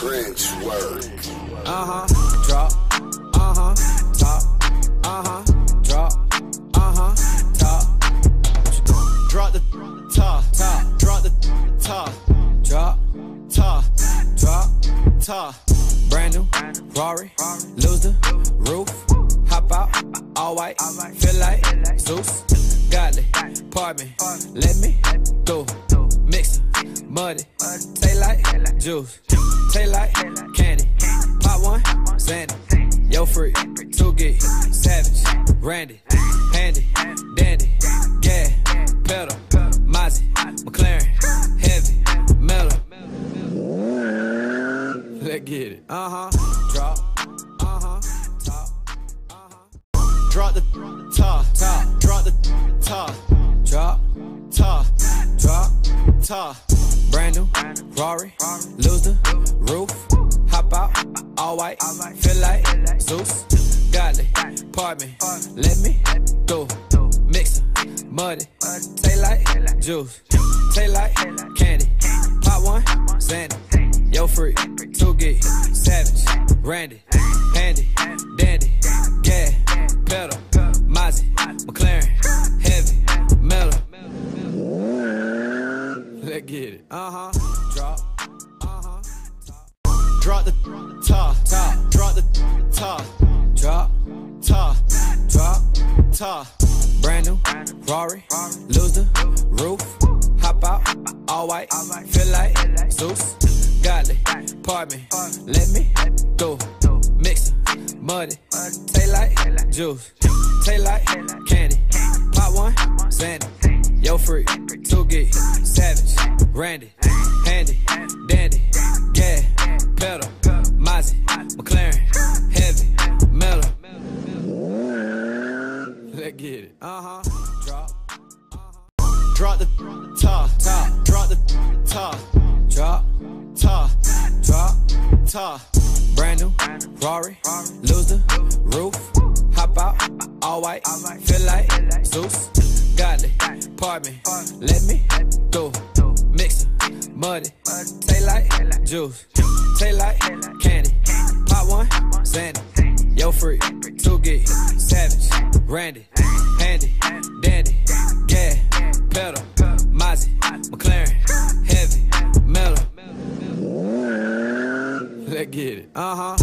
Trench work. Drop. Top. Drop. Top. Drop the top. Drop the top. Drop. Top. Brand new Rari, lose the roof, hop out, all white, feel like Zeus, godly, pardon me, let me go, mix it, muddy, taste like juice, taste like candy, pop one, Sandy, yo free, two gig, savage, Randy, handy, dandy, gas, pedal, Mozzie, McLaren, heavy, metal. Let's get it. Drop. Top. Drop the top. Drop the top. Drop. Brand new Rari, lose the roof, hop out, all white, feel like Zeus, godly, pardon me, let me go, mix it, muddy, taste like juice, taste like candy, pop one, Sandy, yo free, two gig, savage, Randy, handy, dandy, gas, pedal, Mozzie, McLaren, heavy, metal. Let's get it. Drop. Drop the top. Drop the top. Top. Brand new Rari, lose the roof, hop out, all white, feel like Zeus, godly, pardon me, let me go, mix it, muddy, taste like juice, taste like candy, pop one, Sandy, yo free, two gig, savage, Randy, handy, dandy, gas, pedal, Mozzie, McLaren, heavy, metal. Let's get it. Drop. Drop the top. Drop the top. Brand new Rari, lose the roof, hop out, all white, feel like Zeus, godly, pardon me, let me go, mix it, muddy, taste like juice, taste like candy, pop one, Sandy, yo free, two gig, savage, Randy, handy, dandy, gas, pedal, Mozzie, McLaren, heavy, metal. Let's get it.